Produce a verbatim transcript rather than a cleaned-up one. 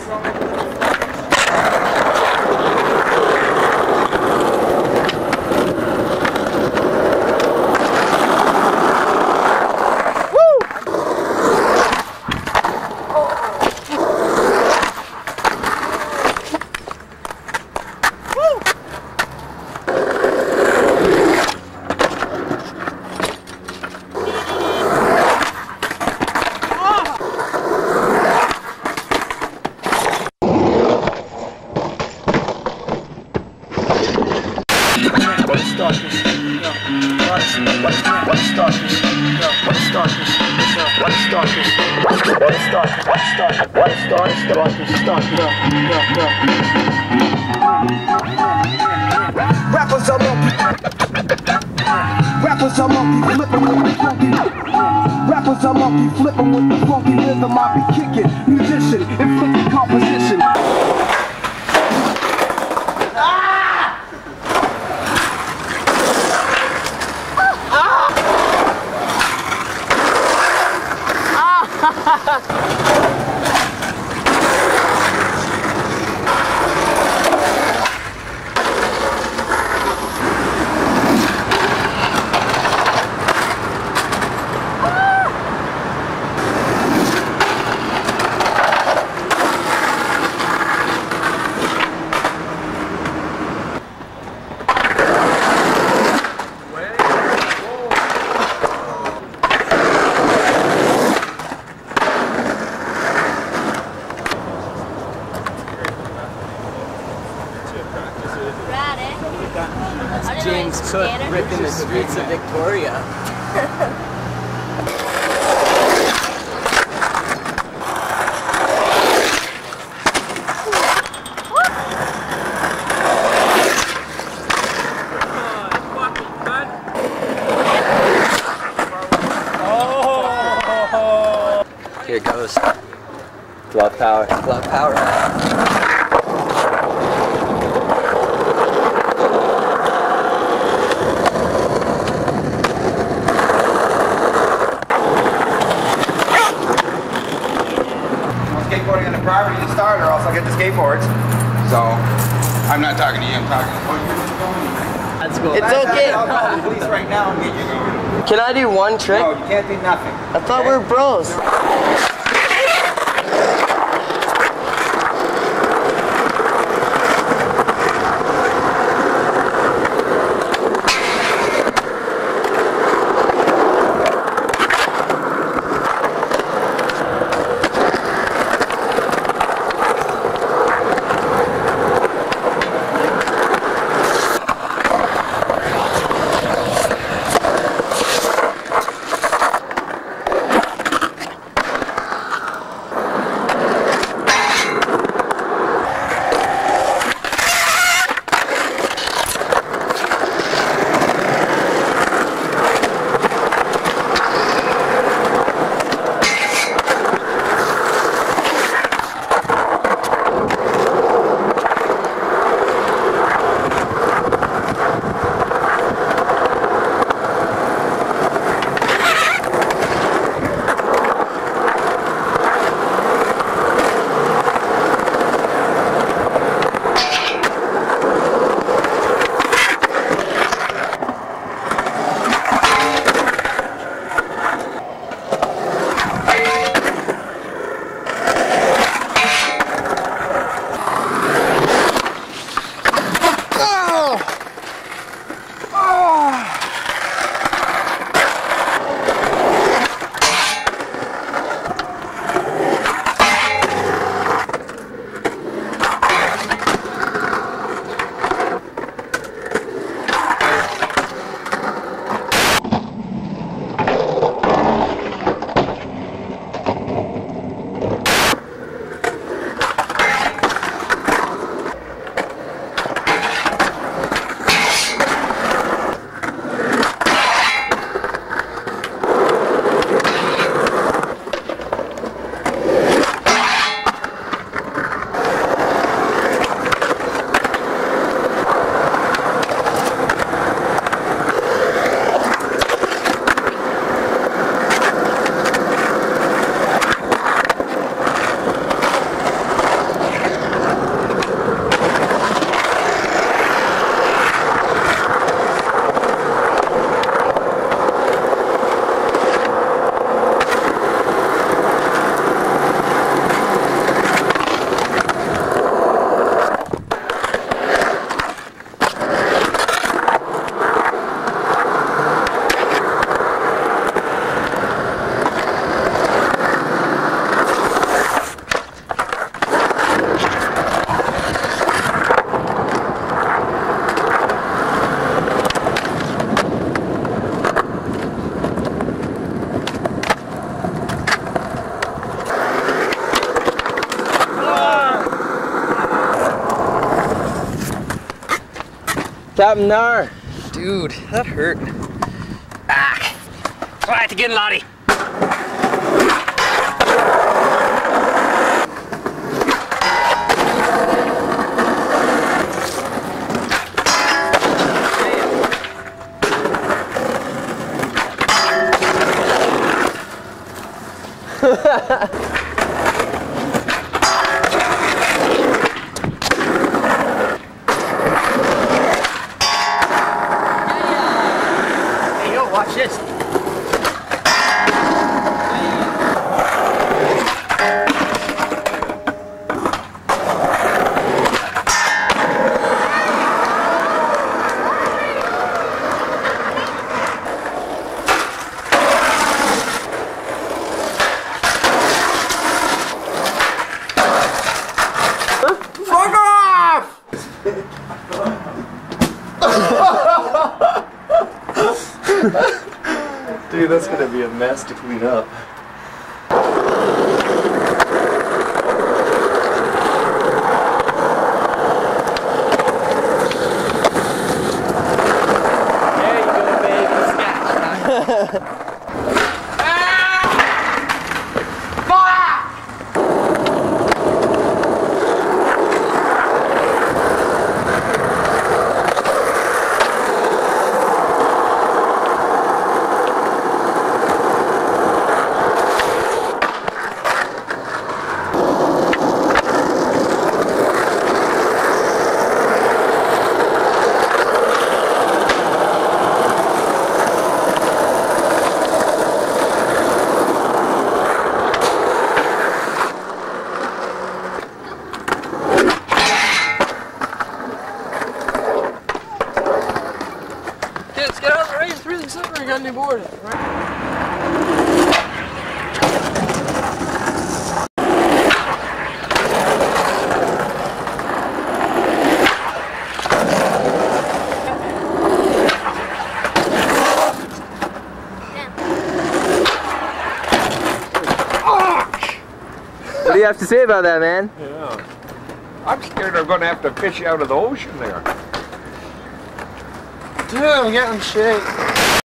Rappers are monkey. Rappers are monkey flipping with the funky. Rappers are monkey flipping with the funky rhythm. I be kicking, musician, inflicting composition. James Cook ripping the streets of Victoria. Here it goes. Glove power. Glove power. Skateboarding on the property to start, or else I'll get the skateboards. So, I'm not talking to you, I'm talking to you. That's cool. It's okay. I'll call the police right now and get you going. Can I do one trick? No, you can't do nothing. I thought we were bros. happened there? Dude, that hurt. Ah. Right again, Lottie. Hey, yo, watch this. Fuck off! Dude, that's gonna be a mess to clean up. There you go, baby. Snatch. Kids, get out of the rain. It's really slippery. You got any board? What do you have to say about that, man? Yeah. I'm scared I'm gonna have to fish you out of the ocean there. Dude, I'm getting shape.